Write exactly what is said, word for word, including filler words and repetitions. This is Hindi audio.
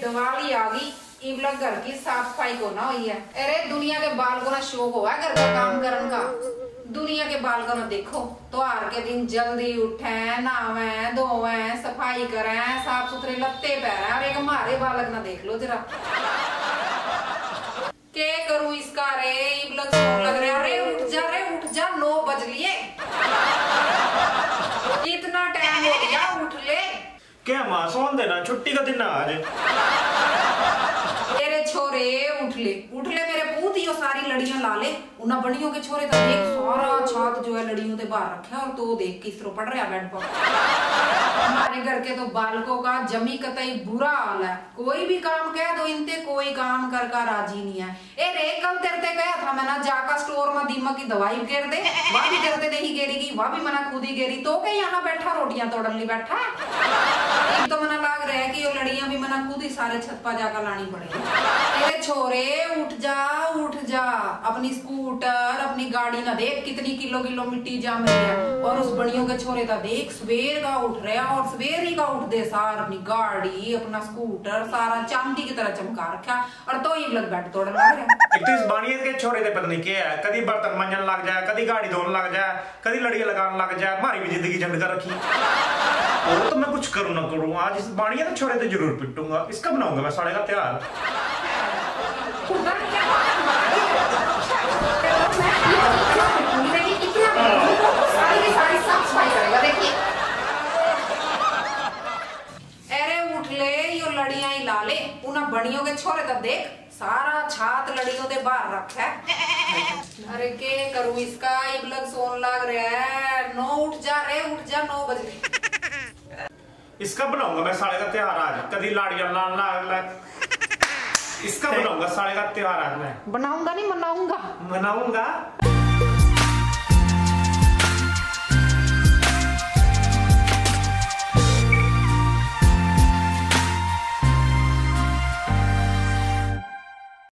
दिवाली आ गई, इन लोग घर की साफ सफाई को ना हुई है। अरे दुनिया के बाल को ना शौक हुआ घर का काम करने का। दुनिया के बाल को ना देखो त्योहार के दिन जल्दी उठे, नहावे धोवे, सफाई करें, साफ सुथरे लत्ते पहने। और एक हमारे बालक ना देख लो जरा, क्या करूं इसका रे, इन लोग लग रहे। अरे उठ जा रे उठ जा, नौ बज लिए, इतना टाइम हो गया, उठ ले। क्या मां सोन देना, छुट्टी का दिन आज। तेरे छोरे उठ ले उठ ले मेरे पूत, यो सारी लड़ियां ला ले। उन्हें बड़ियों के छोरे तो देख सारा छात जो है लड़ियों ते बाहर रखे, और तो देख किस तरह पड़ रहा बेड पर। हमारे घर के तो बालकों का जमी कतई बुरा हाल है। कोई भी काम कह दो इनते कोई काम कर कर राजी नहीं है। ए रे कल तेरे गया था मैं ना जाकर स्टोर में दीमक की दवाई गिर दे, वह भी करते नहीं गेरीगी, वह भी मना खुद ही गेरी। तो के यहाँ बैठा रोटियां तोड़न ली बैठा है। तो मना लाग रहा है कि ये लड़ियां भी मना खुद ही सारे छत पर जाकर लानी पड़ेगी। तेरे छोरे उठ जा उठ जा, अपनी स्कूटर अपनी गाड़ी ना देख कितनी किलो किलो मिट्टी जाम रही है। और उस बड़ियों के छोरे का देख सवेर का उठ रहा, और सवेर ही का उठ दे सार अपनी गाड़ी अपना स्कूटर सारा चांदी की तरह चमका रखा, और तो ही लग बैठ तोड़ लग रहा। एक तो इस बानिया के छोरे दे पता नहीं क्या है, कभी बर्तन मंजन लग जाए, कभी गाड़ी धोने लग जाए, कभी लड़ियां लगाने लग जाए। हमारी भी जिंदगी झंड कर रखी। और तो मैं कुछ करूँ ना करूँ, आज इस बानिया के छोरे तो जरूर पिटूंगा। इसका बनाऊंगा मैं साड़े का त्योहार। लड़ियां ही ला ले, उन्हें बड़ियों के छोरे तो देख सारा छात लड़ियों दे बाहर रखा है। अरे के करूं इसका, एक लग सोन लग रहा है। नौ उठ जा रे उठ जा, नौ बजे। इसका बनाऊंगा मैं साड़े का त्योहार आज, कभी लाड़ियां लाल लाल। इसका बनाऊंगा साड़े का त्योहार आज मैं। बनाऊंगा नहीं मनाऊंगा मनाऊंगा।